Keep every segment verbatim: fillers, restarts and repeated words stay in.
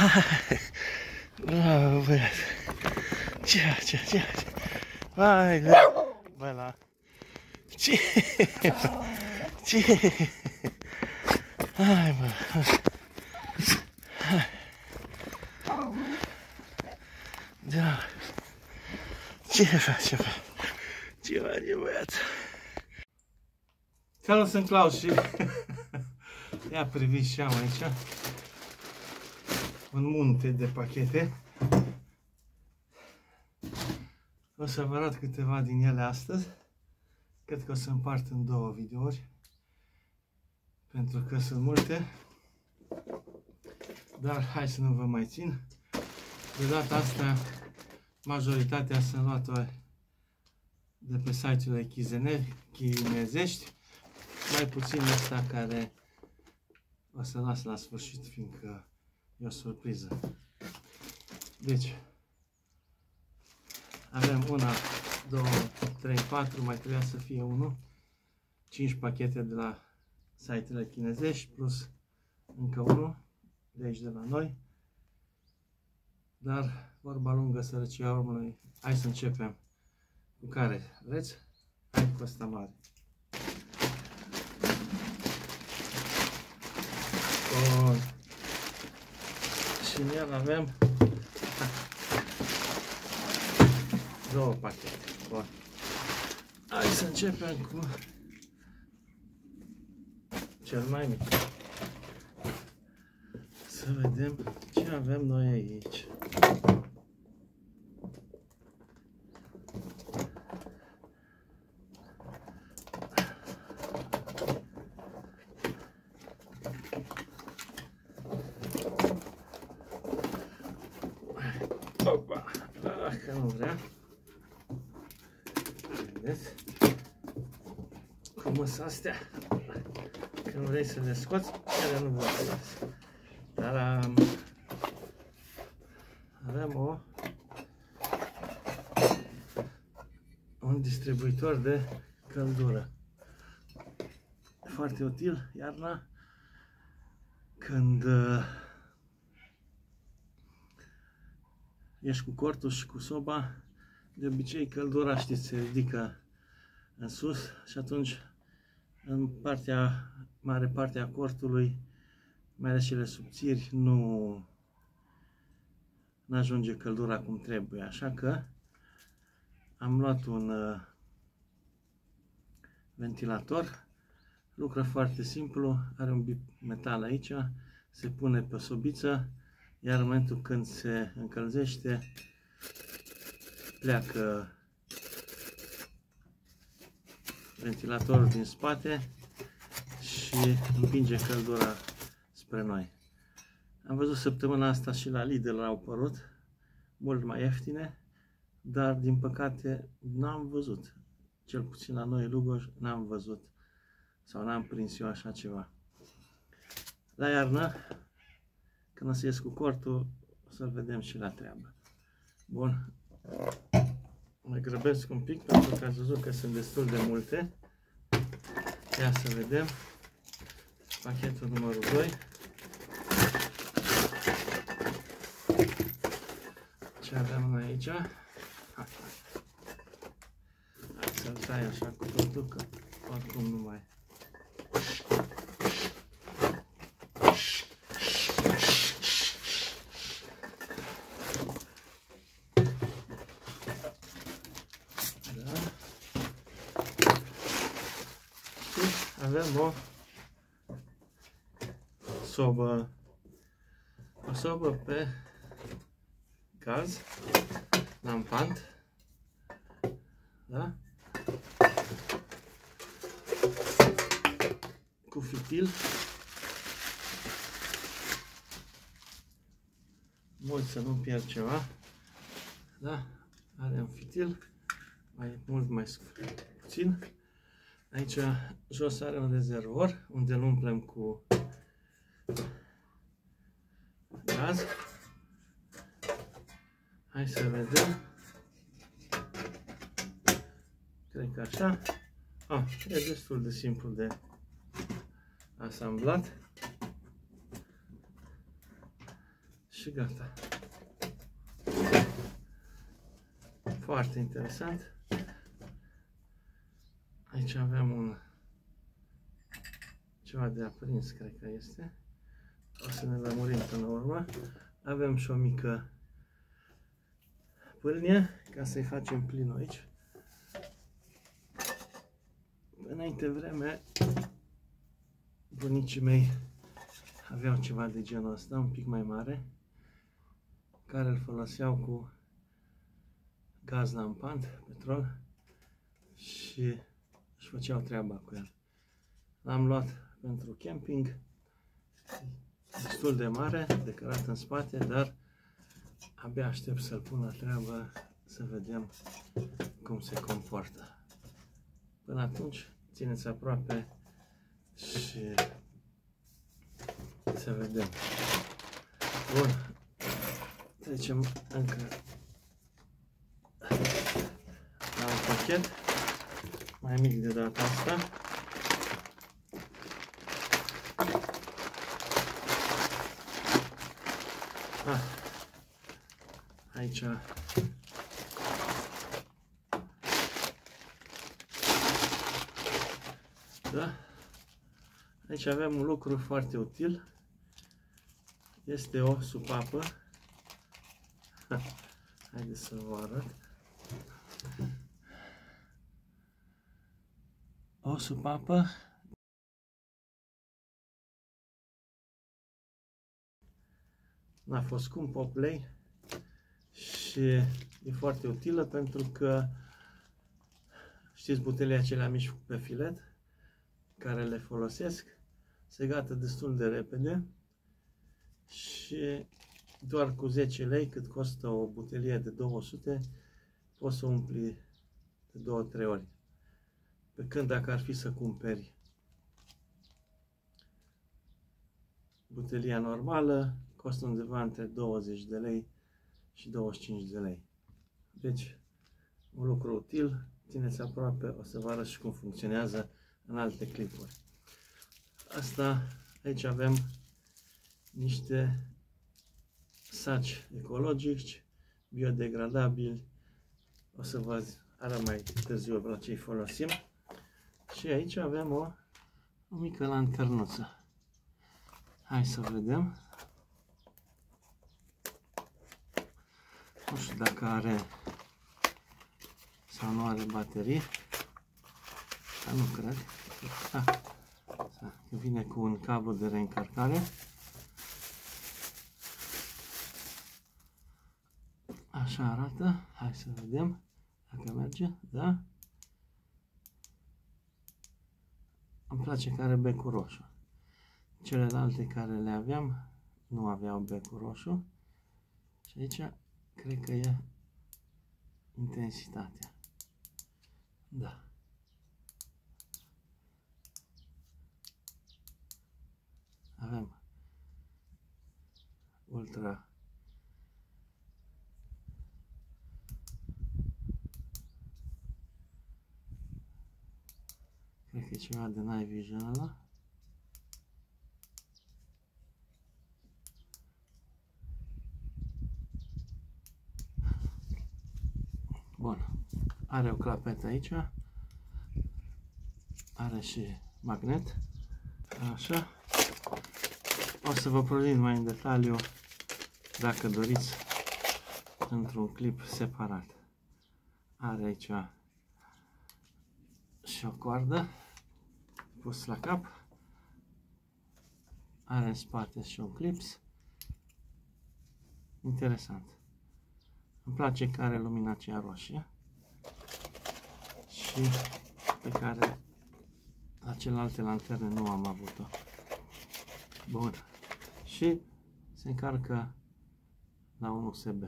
Bravo, băiat. Ce, ce, ce, ce? Hai, bă, la... Ce? Ce? Hai, bă. Hai. Da. Ce faci, ce faci? Ce faci, băiat? Salut, sunt Claus și... Ia priviți și am aici un munte de pachete. O să vă arăt câteva din ele astăzi. Cred că o să împart în două videouri, pentru că sunt multe. Dar hai să nu vă mai țin. De data asta, majoritatea sunt luate de pe site-urile chinezești. Mai puțin asta care o să las la sfârșit, fiindcă e o surpriză. Deci, avem una, două, trei, patru, mai trebuia să fie unu. cinci pachete de la site-urile chinezești, plus încă unul de aici de la noi. Dar, vorba lungă, sărăcia omului, hai să începem. Cu care vreți? Hai cu ăsta mare. Bun. Și în el avem două pachete. Bun. Hai să începem cu cel mai mic. Să vedem ce avem noi aici. Opa, dacă nu vrea. Vedeți? Cum sunt astea? Când vrei să le scoți, ele nu vor să iasă. Dar am... avem o... un distribuitor de căldură. Foarte util iarna, când ești cu cortul și cu soba, de obicei căldura, știți, se ridică în sus și atunci în partea, mare parte a cortului, mai ales cele subțiri, nu ajunge căldura cum trebuie. Așa că am luat un uh, ventilator, lucră foarte simplu, are un bip metal aici, se pune pe o sobiță, iar în momentul când se încălzește, pleacă ventilatorul din spate și împinge căldura spre noi. Am văzut săptămâna asta și la Lidl au apărut, mult mai ieftine, dar din păcate n-am văzut, cel puțin la noi Lugoj n-am văzut sau n-am prins eu așa ceva. La iarnă, când o să ies cu cortul, o să-l vedem și la treabă. Bun. Mă grăbesc un pic pentru că ați văzut că sunt destul de multe. Ia să vedem. Pachetul numărul doi. Ce avem noi aici? Hai să-l tai așa cu totul, că oricum nu mai... Avem o sobă, o sobă pe gaz, lampant, da? Cu fitil, mult să nu pierd ceva, da? Are un fitil, mai mult mai puțin. Aici jos are un rezervor unde îl umplem cu gaz. Hai să vedem. Cred că așa. Ah, e destul de simplu de asamblat. Și gata. Foarte interesant. Aici avem un ceva de aprins, cred că este. O să ne lămurim până la urmă. Avem și o mică pâlnie ca să-i facem plinul aici. Înainte vreme, bunicii mei aveau ceva de genul ăsta, un pic mai mare, care îl foloseau cu gaz lampant, petrol, și își făceau treaba cu el. L-am luat pentru camping, destul de mare, decorat în spate, dar abia aștept să-l pun la treabă să vedem cum se comportă. Până atunci, țineți aproape și să vedem. Bun, trecem încă la un pachet mai mic de data asta. Ah, aici da, aici avem un lucru foarte util. Este o supapă. Haideți să vă arăt. O supapă n-a fost scump, opt lei, și e foarte utilă pentru că știți butelele acelea mici pe filet care le folosesc, se gata destul de repede și doar cu zece lei, cât costă o butelie de două sute, poți să umpli de două trei ori. Pe când dacă ar fi să cumperi butelia normală, costă undeva între douăzeci de lei și douăzeci și cinci de lei. Deci, un lucru util, țineți aproape, o să vă arăt și cum funcționează în alte clipuri. Asta, aici avem niște saci ecologici, biodegradabili, o să vă arăt mai târziu la ce-i folosim. Și aici avem o, o mică lanternuță. Hai să vedem. Nu știu dacă are sau nu are baterii. Dar nu cred. Ah, vine cu un cablu de reîncărcare. Așa arată. Hai să vedem dacă merge. Da? Îmi place că are becul roșu. Celelalte care le aveam nu aveau becul roșu. Și aici cred că e intensitatea. Da. Avem ultra cred că e ceva de night vision ăla. Bun. Are o clapetă aici. Are și magnet. Așa. O să vă prezint mai în detaliu, dacă doriți, într-un clip separat. Are aici și o coardă pus la cap. Are în spate și un clips. Interesant. Îmi place că are lumina aceea roșie și pe care la celelalte lanterne nu am avut-o. Bun. Și se încarcă la un U S B.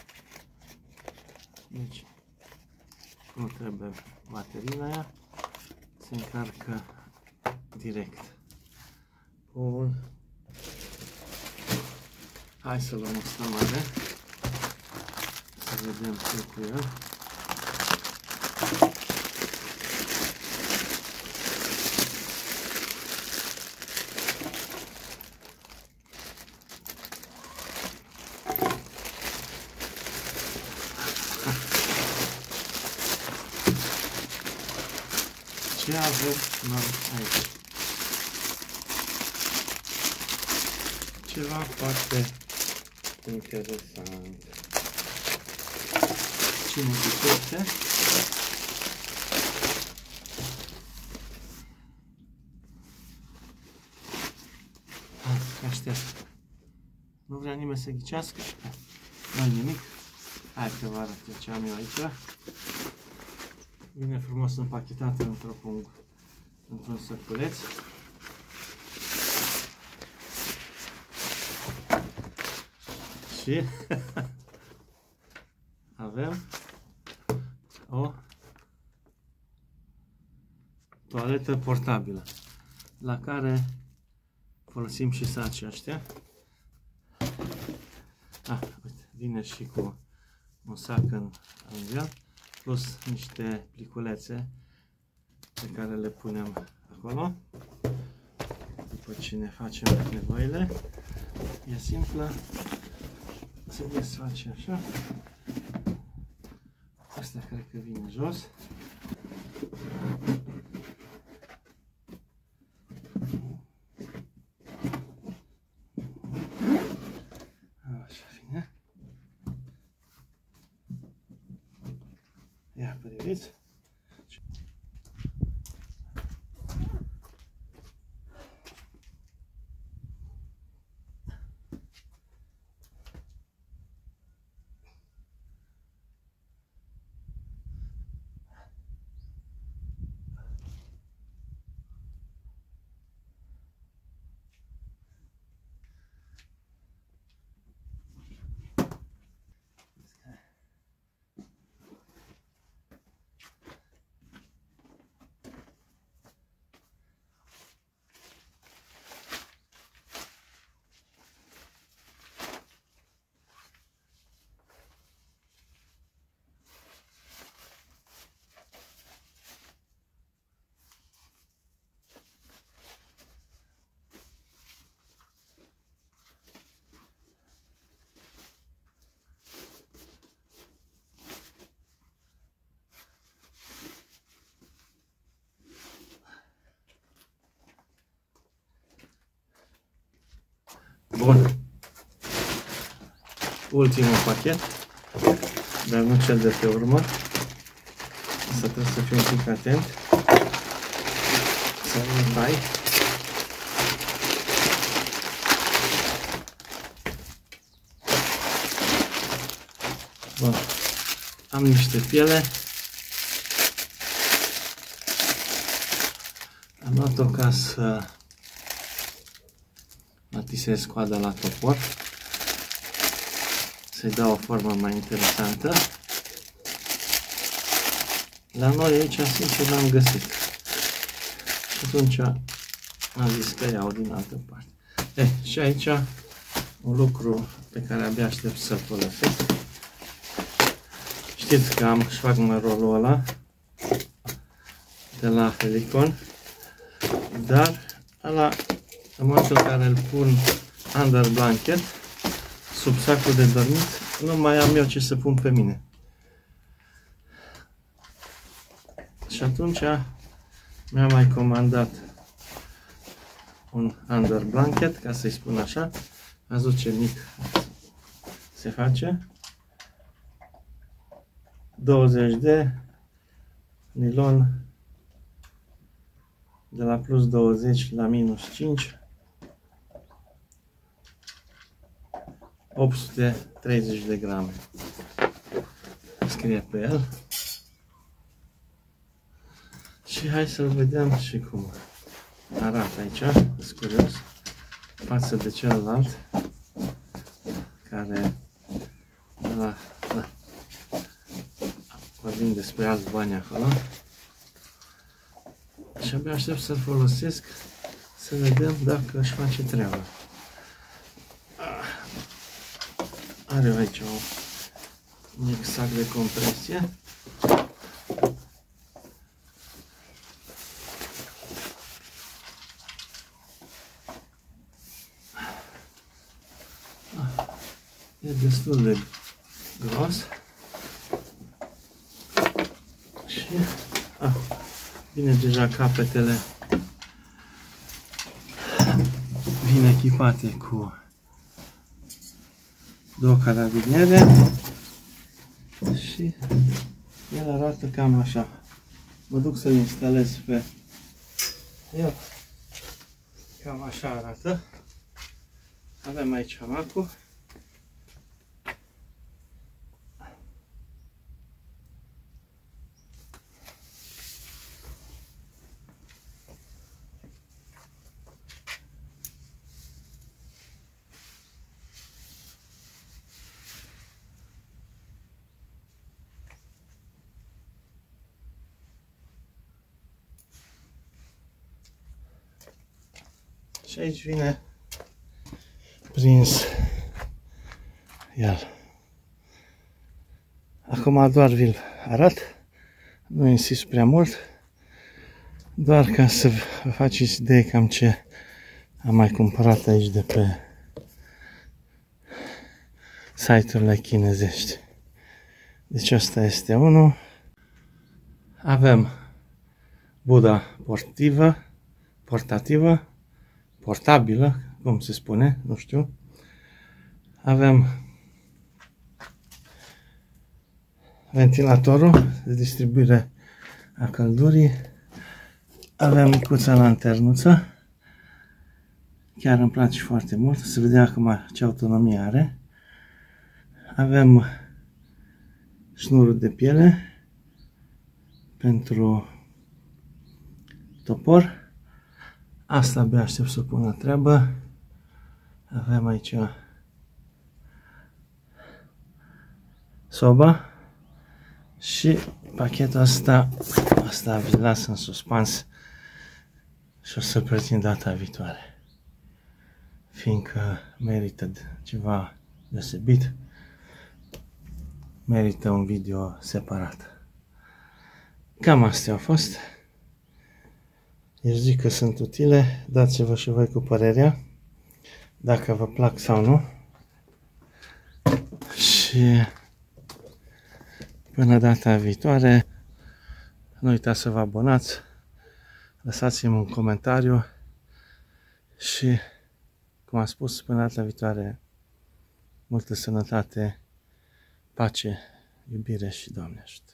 Deci nu trebuie baterii la ea. Se încarcă direct. Bun. Hai să luăm ăsta mare. Să vedem ce cu el. Ce avem noi aici? Ceva foarte interesant. Cine ghicește? Aștept. Nu vrea nimeni să ghicească? Nu-i nimic. Hai că vă arăt ce am eu aici. Vine frumos împachetată într-un într-un săculeț. Și avem o toaletă portabilă la care folosim și sacii ăștia. Ah, uite, vine și cu un sac în, în el, plus niște pliculețe pe care le punem acolo după ce ne facem nevoile. E simplă, se desface așa. Asta cred că vine jos. Așa vine. Ia priviți. Bun. Ultimul pachet, dar nu cel de pe urmă. Să trebuie să fii un pic atent. Să nu tai. Bun. Am niște piele. Am luat-o ca să atisez coada la topor, să-i dau o formă mai interesantă. La noi aici, sincer, n-am găsit. Și atunci am zis că iau din altă parte. Eh, și aici un lucru pe care abia aștept să-l folosesc. Știți că am șfagmărolul ăla de la Helicon, dar ăla, în momentul în care îl pun under blanket, sub sacul de dormit, nu mai am eu ce să pun pe mine. Și atunci mi-am mai comandat un under blanket, ca să-i spun așa. Ați văzut ce mic se face. douăzeci de nilon de la plus douăzeci la minus cinci. opt sute treizeci de grame. Scrie pe el. Și hai să-l vedem și cum arată aici. Sunt curios față de celălalt care ăla, da, vorbim despre alți bani acolo. Și abia aștept să-l folosesc, să vedem dacă își face treaba. Are aici un mic sac de compresie. E destul de gros. Și ah, Bine, deja capetele vin echipate cu două carabiniere și el arată cam așa. Mă duc să-l instalez pe el. Cam așa arată. Avem aici hamacul. Și aici vine prins el. Acum doar vi-l arăt, nu insist prea mult, doar ca să vă faceți idee cam ce am mai cumpărat aici de pe site-urile chinezești. Deci asta este unul. Avem Buda portativă, portativă, portabilă, cum se spune, nu știu. Avem ventilatorul de distribuire a căldurii. Avem micuța lanternuță. Chiar îmi place foarte mult. Se vede acum ce autonomie are. Avem șnurul de piele pentru topor. Asta abia aștept să o pun la treabă. Avem aici soba și pachetul ăsta, asta vi-l las în suspans și o să-l prezint data viitoare, fiindcă merită ceva deosebit, merită un video separat. Cam astea au fost. Eu zic că sunt utile, dați-vă și voi cu părerea, dacă vă plac sau nu. Și până data viitoare, nu uitați să vă abonați, lăsați-mi un comentariu și, cum am spus, până data viitoare, multă sănătate, pace, iubire și Doamne ajută!